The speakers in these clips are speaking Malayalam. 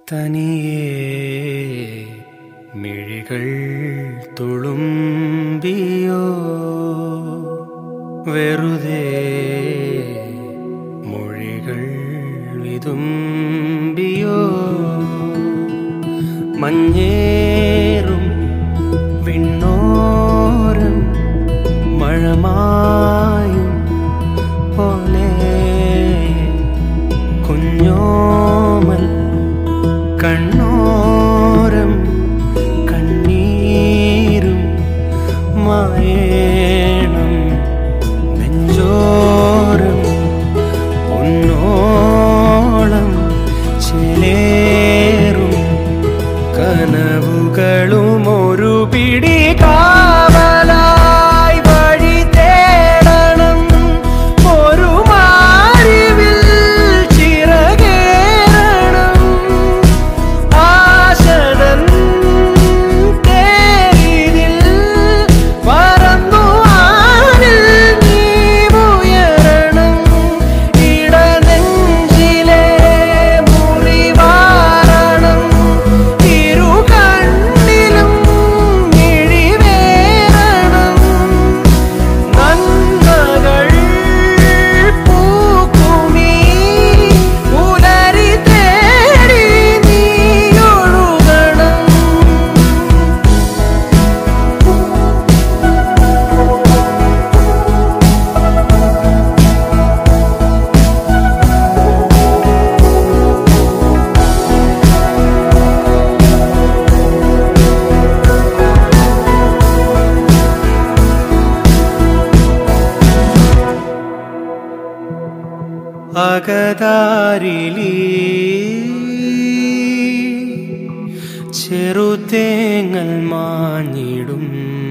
തനിയേ മിഴികൾ തുളുമ്പിയോ വെറുതെ മൊഴികൾ വിതുമ്പിയോ മഞ്ഞേറും വിണ്ണോരം മഴമായും പോലെ കുഞ്ഞോമൽ കണ്ണോരം കണ്ണീരും മായേണം നെഞ്ചോരം ഒന്നോളം ചേലേറും കനവുകളും ഒരു പിടി കാവലായി വഴി തേടണം ഒരു മാറിവിൽ ചിറകേറണം ആശതൻ തേരിതിൽ പറന്നു ആനിൽ നീ ഉയരണം ഇടനെഞ്ചിലെ മുറിവാരണം ഇരു കണ്ണിലും മിഴിവേറണം നന്മകൾ പൂക്കുമീ പുലരി തേടി നീ ഒഴുകണം. അകതാരിലി ചെറുതേങ്ങൽ മാഞ്ഞിടും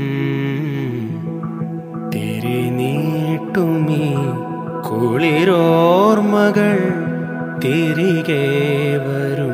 തിരിനീട്ടുമീ കുളിരോർമകൾ തിരികെ വരും.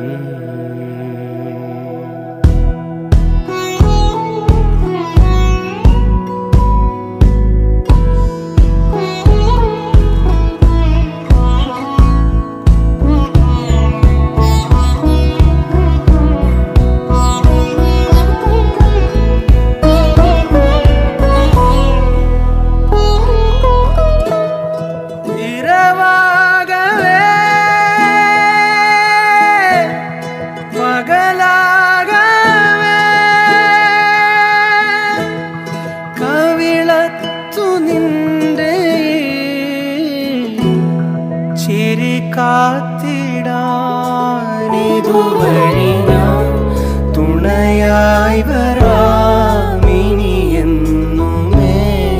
കാത്തിടാനിതുവഴി ഞാൻ തുണയായി വരാമിനി എന്നുമേ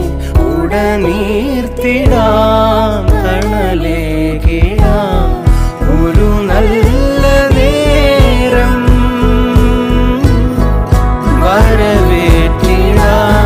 ഉടനീർത്തിടാം തണലേകിടാം ഒരു നല്ല നേരം വരവേറ്റിടാം.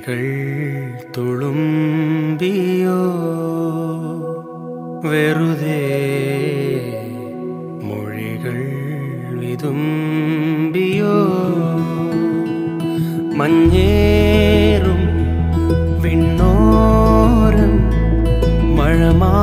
കൈകൾ തുളുമ്പിയോ വെറുതെ മൊഴികൾ വിതുമ്പിയോ മഞ്ഞേറും വിണ്ണോരം മഴമാ